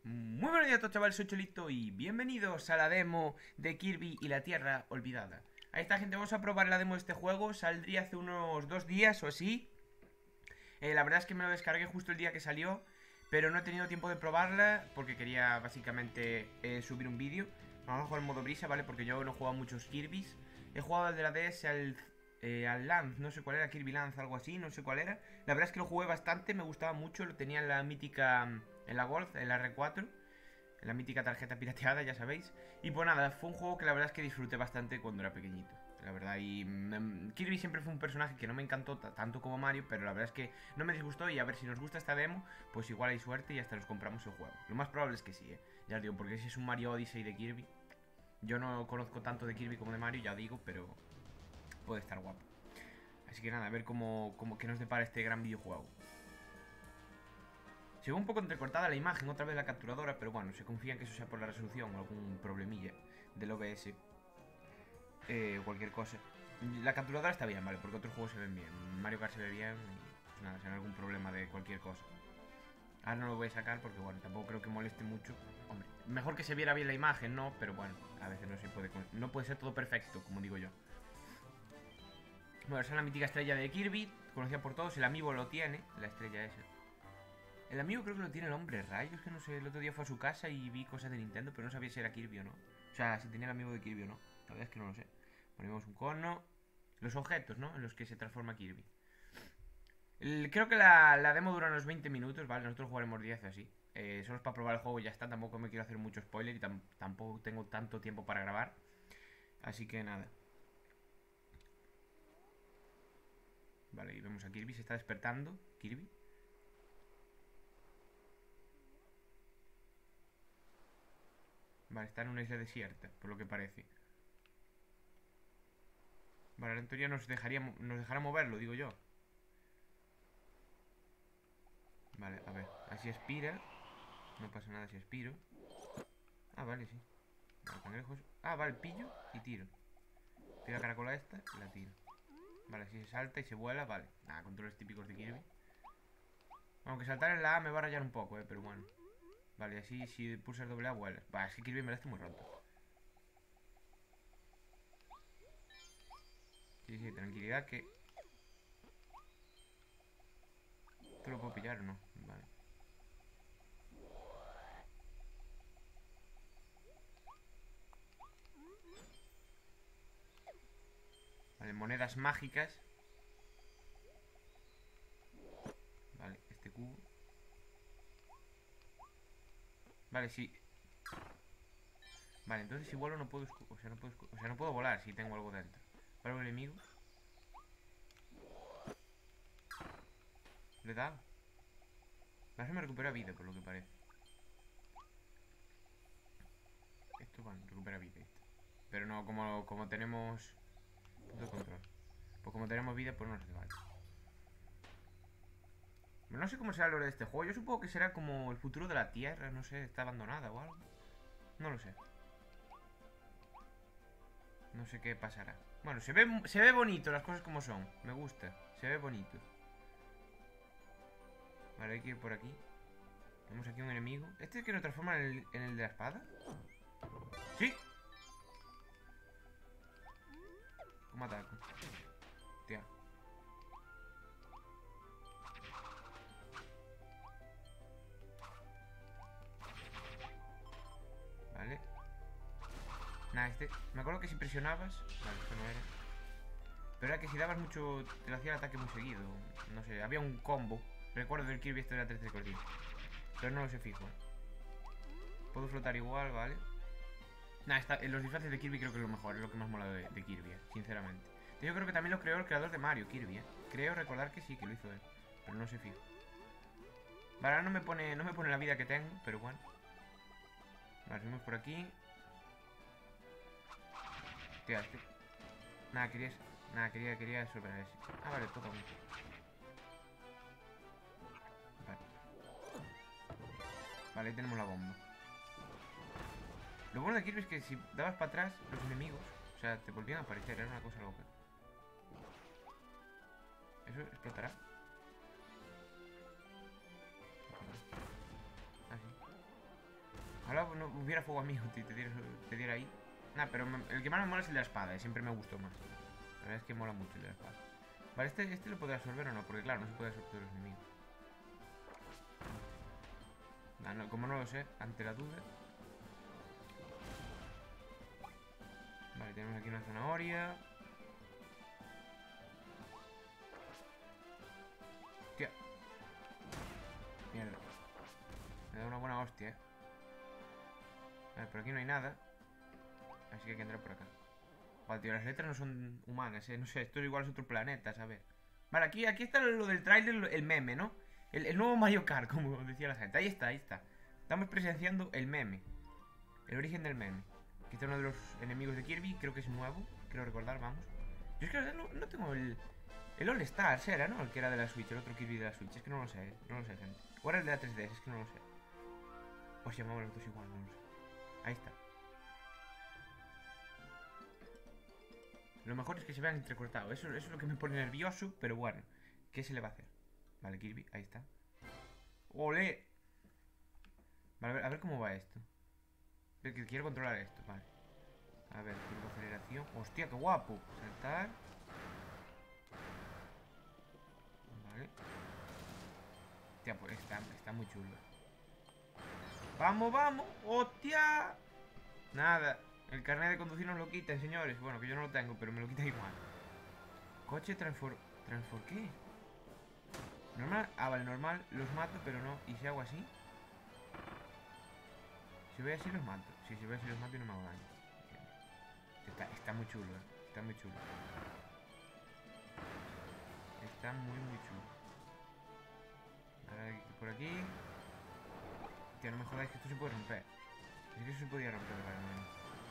Muy buenos días a todos, chavales, soy Cholito y bienvenidos a la demo de Kirby y la Tierra Olvidada. Ahí está, gente, vamos a probar la demo de este juego. Saldría hace unos 2 días o así. La verdad es que me lo descargué justo el día que salió, pero no he tenido tiempo de probarla porque quería básicamente subir un vídeo. Vamos a jugar en modo brisa, ¿vale? Porque yo no he jugado muchos Kirbys. He jugado al de la DS, al Lance, no sé cuál era, Kirby Lance, algo así, no sé cuál era. La verdad es que lo jugué bastante, me gustaba mucho, lo tenía en la mítica, en la Gold, en la R4, en la mítica tarjeta pirateada, ya sabéis. Y pues nada, fue un juego que la verdad es que disfruté bastante cuando era pequeñito, la verdad. Y Kirby siempre fue un personaje que no me encantó tanto como Mario, pero la verdad es que no me disgustó. Y a ver, si nos gusta esta demo, pues igual hay suerte y hasta nos compramos el juego. Lo más probable es que sí, ya os digo, porque si es un Mario Odyssey de Kirby. Yo no conozco tanto de Kirby como de Mario, ya digo, pero puede estar guapo. Así que nada, a ver qué nos depara este gran videojuego. Se ve un poco entrecortada la imagen, otra vez la capturadora, pero bueno, se confía en que eso sea por la resolución o algún problemilla del OBS. O cualquier cosa. La capturadora está bien, vale, porque otros juegos se ven bien. Mario Kart se ve bien y pues nada, si hay algún problema de cualquier cosa. Ahora no lo voy a sacar porque bueno, tampoco creo que moleste mucho. Hombre, mejor que se viera bien la imagen, ¿no? Pero bueno, a veces no puede ser todo perfecto, como digo yo. Bueno, esa es la mítica estrella de Kirby, conocida por todos. El amiibo lo tiene, la estrella esa. El amigo creo que lo tiene el hombre rayo. Es que no sé, el otro día fue a su casa y vi cosas de Nintendo, pero no sabía si era Kirby o no. O sea, si tenía el amigo de Kirby o no. La verdad es que no lo sé. Ponemos un cono. Los objetos, ¿no? En los que se transforma Kirby. Creo que la demo dura unos 20 minutos, ¿vale? Nosotros jugaremos 10 así. Solo es para probar el juego y ya está. Tampoco me quiero hacer mucho spoiler y tampoco tengo tanto tiempo para grabar. Así que nada. Vale, y vemos a Kirby, se está despertando. Kirby. Vale, está en una isla desierta, por lo que parece. Vale, ahora en teoría nos dejará moverlo, digo yo. Vale, a ver, así expira. No pasa nada si expiro. Ah, vale, sí. Vale, cangrejos. Ah, vale, pillo y tiro. Tiro la caracola esta y la tiro. Vale, si se salta y se vuela, vale. Nada, controles típicos de Kirby. Aunque saltar en la A me va a rayar un poco, pero bueno. Vale, así si pulsas doble A vuelas. Vale, es que Kirby me la hace muy roto. Sí, sí, tranquilidad que... ¿Esto lo puedo pillar o no? Vale. Vale, monedas mágicas. Vale, este cubo. Vale, sí. Vale, entonces si vuelo no puedo... O sea, no puedo volar si tengo algo dentro. ¿Para un enemigo? ¿Le da? Ahora me recupera vida, por lo que parece. Esto, bueno, recupera vida. Pero no, como tenemos... Punto de control. Pues como tenemos vida, pues no nos hace falta. No sé cómo será el lore de este juego. Yo supongo que será como el futuro de la Tierra. No sé, está abandonada o algo. No lo sé. No sé qué pasará. Bueno, se ve bonito las cosas como son. Me gusta. Se ve bonito. Vale, hay que ir por aquí. Tenemos aquí un enemigo. ¿Este es el que nos transforma en el de la espada? ¡Sí! ¿Cómo ataco? Hostia. Vale. Nada, me acuerdo que si presionabas... Vale, esto no era. Pero era que si dabas mucho... Te lo hacía el ataque muy seguido. No sé, había un combo. Recuerdo del Kirby este de la 13 cortito. Pero no lo sé fijo. Puedo flotar igual, ¿vale? Nada, los disfraces de Kirby creo que es lo mejor. Es lo que más mola de Kirby, sinceramente. Yo creo que también lo creó el creador de Mario, Kirby, Creo recordar que sí, que lo hizo él. Pero no sé fijo. Vale, ahora no me pone la vida que tengo, pero bueno. Vale, subimos por aquí. Hostia, Nada, quería superar ese. Ah, vale, todo bien. Vale. Vale, ahí tenemos la bomba. Lo bueno de Kirby es que si dabas para atrás, los enemigos, o sea, te volvían a aparecer, era una cosa loca. ¿Eso explotará? Ah, sí. Ojalá no hubiera fuego amigo, te diera ahí. Nah, pero el que más me mola es el de la espada, siempre me gustó más. La verdad es que mola mucho el de la espada. Vale, este lo podré absorber o no, porque claro, no se puede absorber los enemigos. Nah, no, como no lo sé, ante la duda. Vale, tenemos aquí una zanahoria. Hostia. Mierda. Me da una buena hostia, Vale, por aquí no hay nada. Así que hay que entrar por acá. Vale, tío, las letras no son humanas, No sé, esto igual es otro planeta, ¿sabes? Vale, aquí está lo del tráiler, el meme, ¿no? El nuevo Mario Kart, como decía la gente. Ahí está, ahí está. Estamos presenciando el meme. El origen del meme. Aquí está uno de los enemigos de Kirby, creo que es nuevo. Creo recordar, vamos. Yo es que no tengo el All Stars, era, ¿no? El que era de la Switch, el otro Kirby de la Switch. Es que no lo sé, gente. O era el de la 3DS, es que no lo sé. O se llamaban los dos igual, no lo sé. Ahí está. Lo mejor es que se vean entrecortados. Eso es lo que me pone nervioso, pero bueno. ¿Qué se le va a hacer? Vale, Kirby, ahí está. ¡Ole! Vale, a ver cómo va esto. Quiero controlar esto, vale. A ver, turbo aceleración. ¡Hostia, qué guapo! Saltar. Vale. Hostia, pues está muy chulo. ¡Vamos, vamos! ¡Hostia! Nada. El carnet de conducir nos lo quitan, señores. Bueno, que yo no lo tengo, pero me lo quitan igual. Coche ¿Transfor qué? Normal. Ah, vale, normal. Los mato, pero no. ¿Y si hago así? Si voy así los mato. Sí, si voy así los mato y no me hago daño. Está muy chulo, Está muy chulo. Está muy, muy chulo. Ahora por aquí. Tío, no me jodáis que esto se puede romper. Es que eso se podía romper, vale.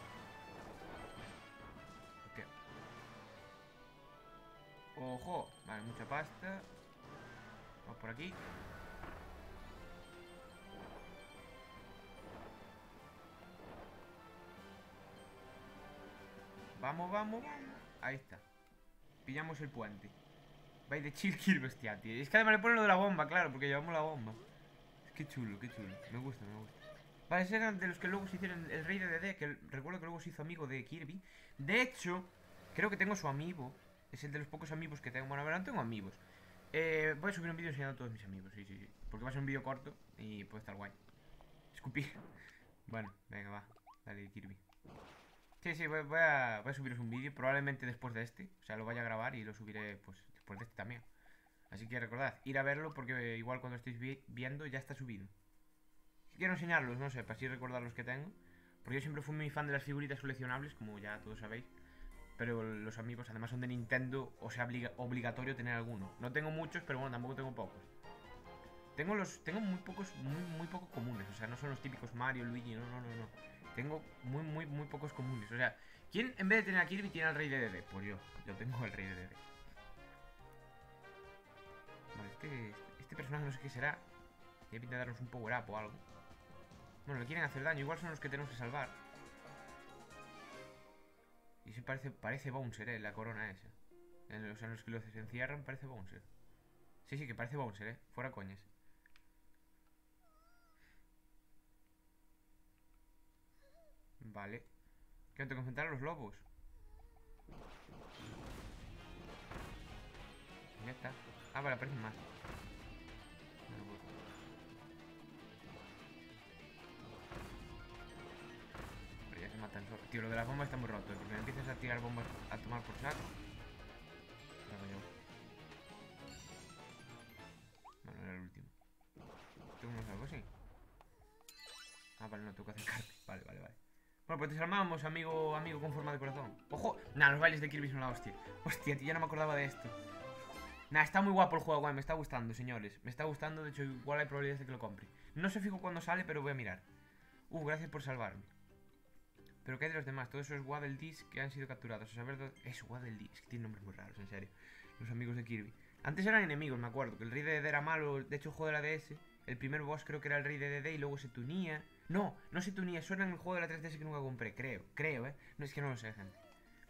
Hostia. ¡Ojo! Vale, mucha pasta. Vamos por aquí. Vamos, vamos, vamos. Ahí está. Pillamos el puente. Vais de chill Kirby, hostia, tío. Es que además le ponen lo de la bomba, claro, porque llevamos la bomba. Qué chulo, qué chulo. Me gusta, me gusta. Vale, ese eran de los que luego se hicieron el rey de DD, que recuerdo que luego se hizo amigo de Kirby. De hecho, creo que tengo su amiibo. Es el de los pocos amigos que tengo. Bueno, a ver, no tengo amigos. Voy a subir un vídeo enseñando a todos mis amigos, sí, sí, sí. Porque va a ser un vídeo corto y puede estar guay. Escupir. Bueno, venga, va. Dale, Kirby. Sí, sí, voy a subiros un vídeo, probablemente después de este. O sea, lo vaya a grabar y lo subiré, pues, después de este también. Así que recordad, ir a verlo porque igual cuando estéis viendo ya está subido. Quiero enseñarlos, no sé, para así recordar los que tengo. Porque yo siempre fui muy fan de las figuritas coleccionables, como ya todos sabéis. Pero los amigos además son de Nintendo, o sea, obligatorio tener alguno. No tengo muchos, pero bueno, tampoco tengo pocos. Tengo muy pocos, muy pocos comunes. O sea, no son los típicos Mario, Luigi, no. Tengo muy pocos comunes. O sea, ¿quién en vez de tener a Kirby tiene al Rey de DD? Pues yo tengo al Rey de DD. Vale, este personaje no sé qué será. Tiene pinta de darnos un power up o algo. Bueno, le quieren hacer daño. Igual son los que tenemos que salvar. Y se parece Bouncer, la corona esa. O sea, en los que los encierran parece Bouncer. Sí, que parece Bouncer, Fuera coñas. Vale. ¿Qué tengo que enfrentar a los lobos? Ya está. Ah, vale, aparecen más. Pero ya se matan solo. Tío, lo de las bombas está muy roto, porque me empiezas a tirar bombas a tomar por saco. Bueno, era el último. ¿Tengo algo así? Ah, vale, no, tengo que acercarme. Vale. Bueno, pues te salvamos, amigo con forma de corazón. ¡Ojo! Nah, los bailes de Kirby son la hostia. Hostia, tío, ya no me acordaba de esto. Nah, está muy guapo el juego, me está gustando, señores. Me está gustando, de hecho, igual hay probabilidades de que lo compre. No sé fijo cuándo sale, pero voy a mirar. Gracias por salvarme. Pero ¿qué hay de los demás? Todos esos Waddle Dees que han sido capturados. O sea, es Waddle Dee, es que tienen nombres muy raros, en serio. Los amigos de Kirby. Antes eran enemigos, me acuerdo. Que el rey de DD era malo. De hecho, el juego de la DS. El primer boss creo que era el rey de DD y luego se tunía. No se tunía. Eso era en el juego de la 3DS que nunca compré. Creo, No, es que no lo sé, gente.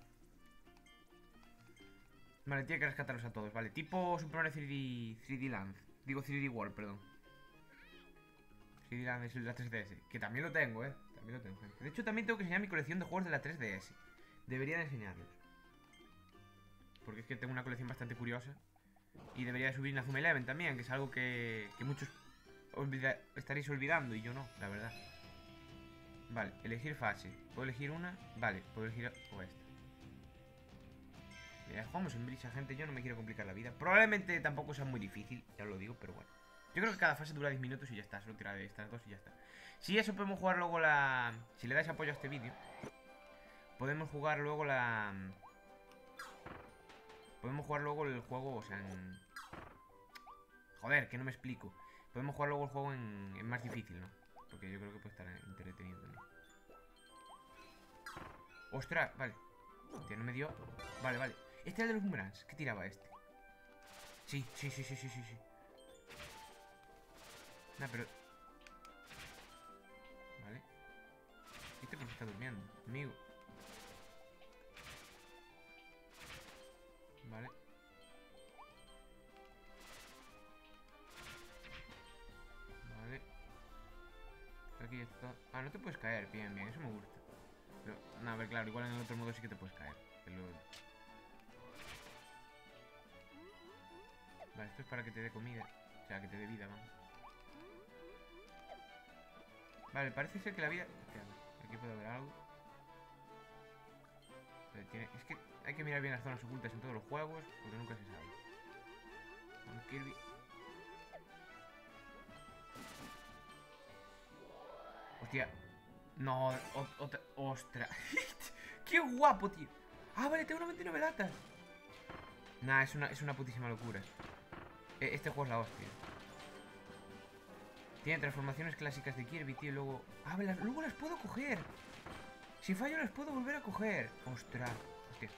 Vale, tiene que rescatarlos a todos, vale. Tipo Super Mario 3D Land. Digo 3D World, perdón. Sí, dirán, es el de la 3DS. Que también lo tengo, También lo tengo. De hecho, también tengo que enseñar mi colección de juegos de la 3DS. Debería de enseñarlos. Porque es que tengo una colección bastante curiosa. Y debería de subir Inazuma Eleven también, que es algo que muchos estaréis olvidando y yo no, la verdad. Vale, elegir fase. ¿Puedo elegir una? Vale, puedo elegir o esta. Ya jugamos en brisa, gente, yo no me quiero complicar la vida. Probablemente tampoco sea muy difícil, ya lo digo, pero bueno. Yo creo que cada fase dura 10 minutos y ya está, solo tirar de estas dos y ya está. Si eso podemos jugar luego la... Si le dais apoyo a este vídeo, podemos jugar luego la... Podemos jugar luego el juego, o sea, en... Joder, que no me explico. Podemos jugar luego el juego en más difícil, ¿no? Porque yo creo que puede estar entretenido, ¿no? ¡Ostras! Vale. Hostia, no me dio... Vale, vale. Este era de los boomerangs. ¿Qué tiraba este? Sí. Nah, pero... Vale. Este porque está durmiendo, amigo. Vale. Vale. Aquí está. Ah, no te puedes caer. Bien, bien. Eso me gusta. Pero, no, a ver, claro. Igual en el otro modo sí que te puedes caer. Vale, esto es para que te dé comida. O sea, que te dé vida, vamos. Vale, parece ser que la vida... Hostia, aquí puede haber algo. Es que hay que mirar bien las zonas ocultas en todos los juegos, porque nunca se sabe. Con Kirby... Hostia. No, otra... ¡Ostras! ¡Qué guapo, tío! Ah, vale, tengo 99 latas. Nah, es una putísima locura. Este juego es la hostia. Tiene transformaciones clásicas de Kirby, tío. Luego... Ah, luego las puedo coger. Si fallo las puedo volver a coger. Ostras. Hostia.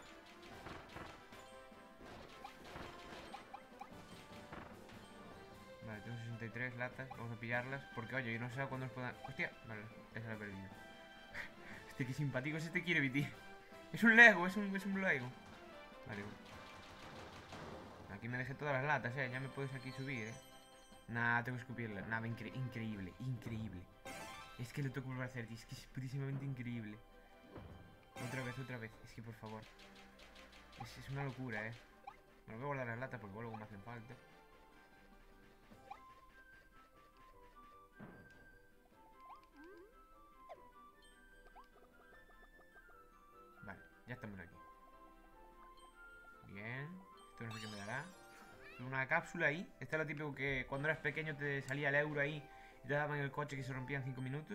Vale, tengo 63 latas. Vamos a pillarlas. Porque, oye, yo no sé cuándo nos puedan... Hostia. Vale, esa la he perdido. Hostia, qué simpático es este Kirby, tío. Es un Lego, es un Lego. Vale. Aquí me dejé todas las latas, Ya me puedes aquí subir, Nada, tengo que escupirla. Nada, increíble, increíble. Es que lo tengo que volver a hacer, tío. Es que es putísimamente increíble. Otra vez. Es que, por favor. Es una locura, Me voy a guardar las latas porque luego me hacen falta. Vale, ya estamos aquí. Bien. Esto no sé qué me dará. Una cápsula ahí. Este es lo típico que cuando eras pequeño te salía el euro ahí y te daban el coche que se rompía en 5 minutos.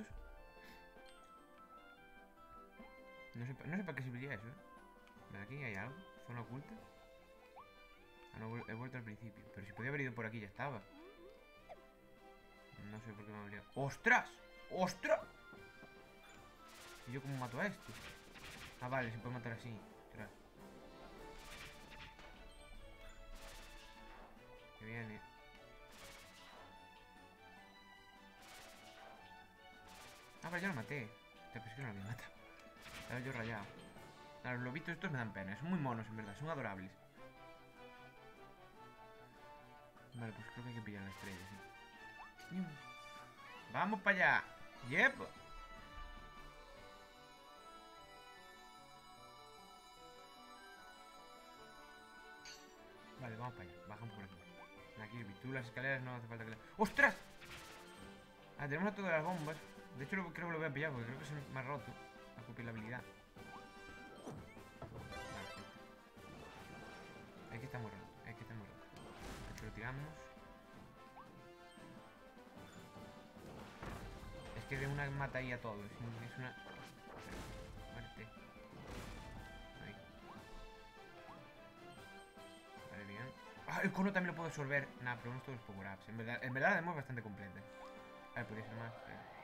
No sé para qué serviría eso, Vale, aquí hay algo. Zona oculta. Ah, no, he vuelto al principio. Pero si podía haber ido por aquí ya estaba. No sé por qué me habría... ¡Ostras! ¡Ostras! ¿Y yo cómo mato a este? Ah, vale, se puede matar así. Ostras. Que viene. Ah, vale, ya lo maté. Pero es que no lo había matado. Estaba yo rayado. Los lobitos estos me dan pena. Son muy monos, en verdad. Son adorables. Vale, pues creo que hay que pillar la estrella, sí. ¡Vamos para allá! ¡Yep! Vale, vamos para allá. Bajamos por aquí. Aquí, tú las escaleras no hace falta que... ¡Ostras! Ah, tenemos a todas las bombas. De hecho, creo que lo voy a pillar porque creo que se me ha roto. A copiar la habilidad. Vale, aquí está muy roto. Aquí lo tiramos. Es que de una mata ahí a todos. Es una... Muerte. Ahí. Vale, bien. Ah, el cono también lo puedo absorber. Nah, pero no es todos power-ups. En verdad la demo es bastante completa. A ver, podría ser más.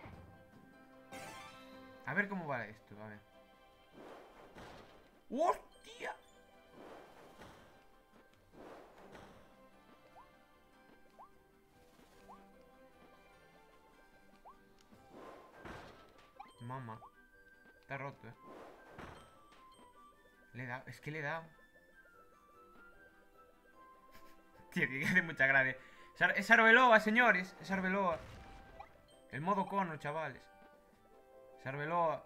A ver cómo va esto, a ver. ¡Hostia! Mamá. Está roto, Le he dado, es que le he dado. Tío, que hace mucha gracia. Es Arbeloa, señores. Es Arbeloa. El modo cono, chavales. Se Arbeloa.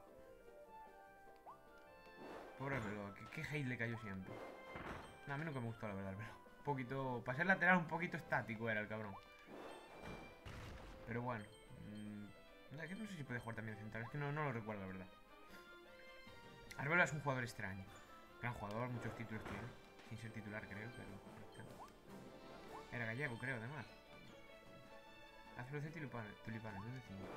Pobre Arbeloa. ¿Qué hate le cayó siempre? No, a mí nunca me gustó, la verdad, pero un poquito... Para ser lateral, un poquito estático era el cabrón. Pero bueno. No sé si puede jugar también central. Es que no lo recuerdo, la verdad. Arbeloa es un jugador extraño. Gran jugador, muchos títulos tiene. Sin ser titular, creo, pero... Era gallego, creo, además. Haz velocidad tulipanes, no decimos.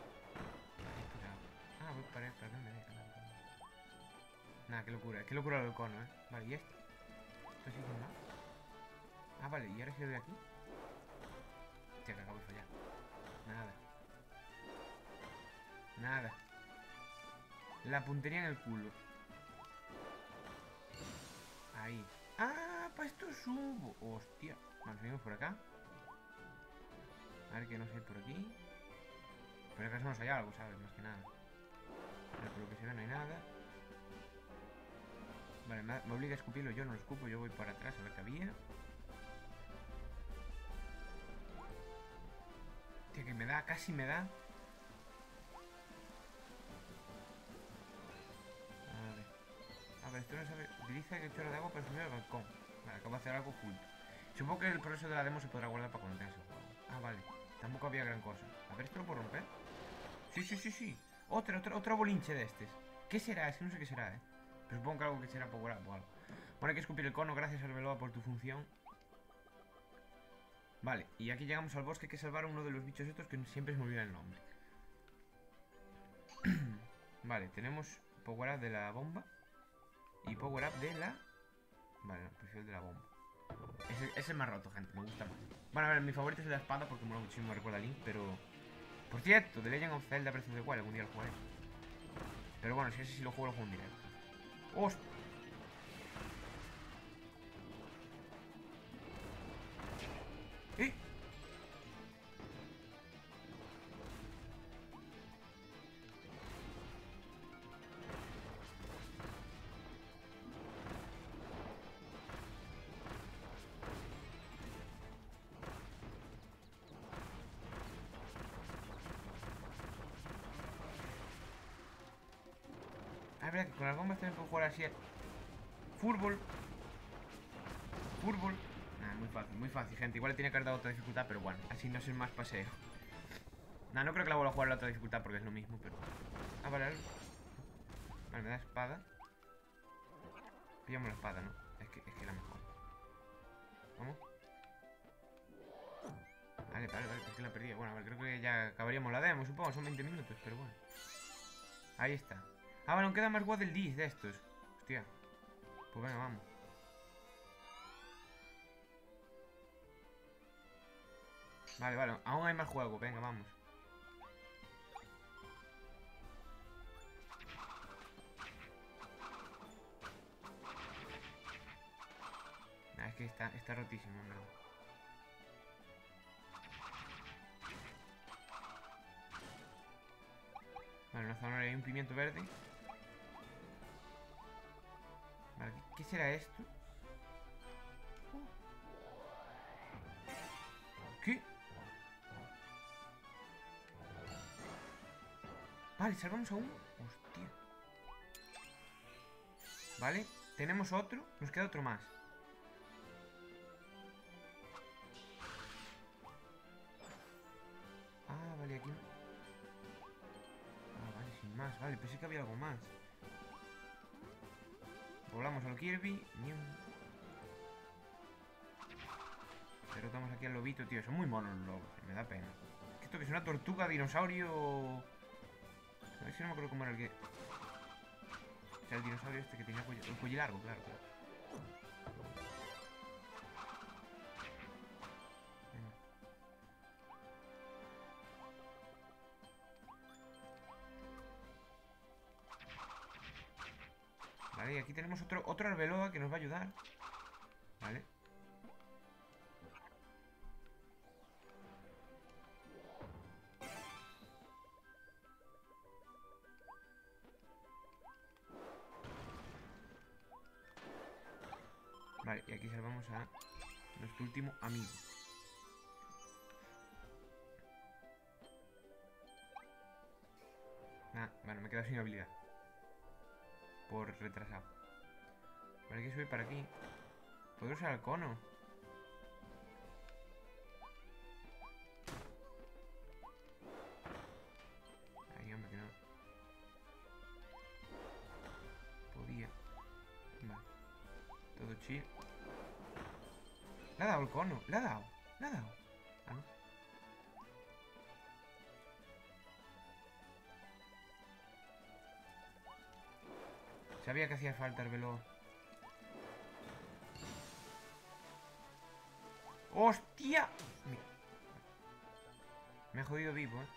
Voy para acá, me deja. Nada, qué locura lo del cono, Vale, ¿y esto? ¿Esto sí que no? Vale, ¿y ahora si lo doy aquí? Hostia, que acabo de fallar. Nada. La puntería en el culo. Ahí. Para esto subo. Hostia. Vale, seguimos por acá. A ver que no sé por aquí. Pero acaso nos hay algo, ¿sabes? Más que nada. Pero por lo que se ve no hay nada. Vale, me obliga a escupirlo, yo no lo escupo, yo voy para atrás a ver qué había. Tío, que me da, casi me da. A ver, esto no sabe. Utiliza el chorro de agua para subir al balcón. Vale, acabo de hacer algo oculto. Supongo que el progreso de la demo se podrá guardar para cuando tengas el juego. Vale. Tampoco había gran cosa. A ver, ¿esto lo puedo romper? Sí. Otro bolinche de estos. ¿Qué será? Es que no sé qué será, Pero supongo que algo que será power up o algo. Bueno, hay que escupir el cono. Gracias, Arbeloa, por tu función. Vale, y aquí llegamos al bosque. Hay que salvar a uno de los bichos estos que siempre se me olvida el nombre. Vale, tenemos power up de la bomba. Y power up de la... Vale, no, prefiero el de la bomba. Ese es más roto, gente, me gusta más. Bueno, a ver, mi favorito es el de la espada porque mola muchísimo, me recuerda a Link, pero... Por cierto, The Legend of Zelda Breath of the Wild, algún día lo jugaré. Pero bueno, si ese sí lo juego en directo. ¡Hostia! ¡Eh! Es verdad que con las bombas también puedo jugar así. Fútbol. Nah, muy fácil, gente. Igual le tiene que haber dado otra dificultad, pero bueno, así no es el más paseo. Nah, no creo que la vuelva a jugar a la otra dificultad porque es lo mismo, pero... Vale. Vale, me da espada. Pillamos la espada, ¿no? Es que la mejor. ¿Vamos? Vale, es que la perdí. Bueno, a ver, creo que ya acabaríamos la demo, supongo. Son 20 minutos, pero bueno. Ahí está. Vale, aún queda más Waddle Dees de estos. Hostia. Pues venga, vamos. Vale, aún hay más juego, venga, vamos. Nah, es que está rotísimo, en verdad. Vale, una zanahoria y un pimiento verde. Vale, ¿qué será esto? ¿Qué? Vale, salvamos a uno. Hostia. Vale, tenemos otro. Nos queda otro más. Vale, aquí. Vale, sin más. Vale, pensé que había algo más. Volamos al Kirby. Derrotamos aquí al lobito, tío. Son muy monos los lobos. Me da pena. ¿Esto que es una tortuga, dinosaurio? A ver si no me acuerdo cómo era el que... O sea, el dinosaurio este que tenía el cuello largo, claro. Vale, y aquí tenemos otro Arbeloa que nos va a ayudar. Vale. Vale, y aquí salvamos a nuestro último amigo. Ah, bueno, me he quedado sin habilidad. Por retrasado. Vale, hay que subir para aquí. ¿Puedo usar el cono? Ay, hombre, que no. Podía. Vale. Todo chill. Le ha dado el cono. Le ha dado. Le ha dado. Ah, no. Sabía que hacía falta el veloz. ¡Hostia! Me he jodido vivo, ¿eh?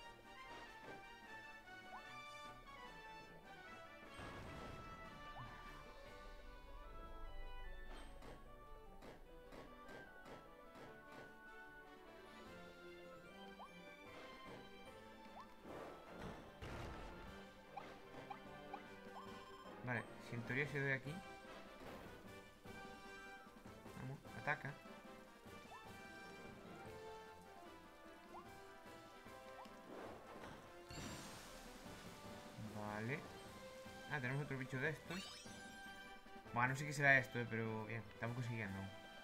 Vale, si en teoría se doy aquí. Vamos, ataca. Vale. Ah, tenemos otro bicho de estos. Bueno, no sé qué será esto, pero bien, estamos consiguiendo.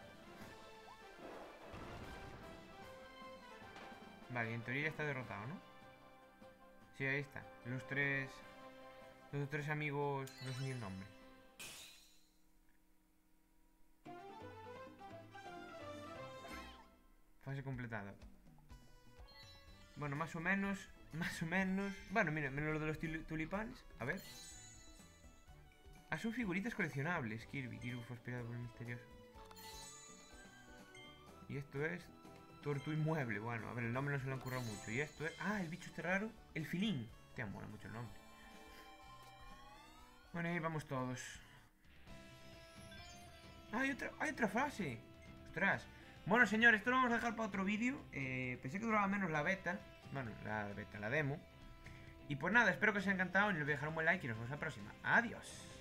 Vale, en teoría ya está derrotado, ¿no? Sí, ahí está. Los tres amigos, no sé ni el nombre. Fase completada. Bueno, más o menos. Más o menos. Bueno, mira, menos lo de los tulipanes. A ver. Ah, son figuritas coleccionables. Kirby fue inspirado por el misterioso. Y esto es Tortu Inmueble. Bueno, a ver, el nombre no se lo han currado mucho. Y esto es... Ah, el bicho este raro. El filín. Te mola mucho el nombre. Bueno, ahí vamos todos. Ah, hay otra fase. Ostras. Bueno, señores, esto lo vamos a dejar para otro vídeo. Pensé que duraba menos la beta. Bueno, la demo. Y pues nada, espero que os haya encantado y les voy a dejar un buen like y nos vemos la próxima. Adiós.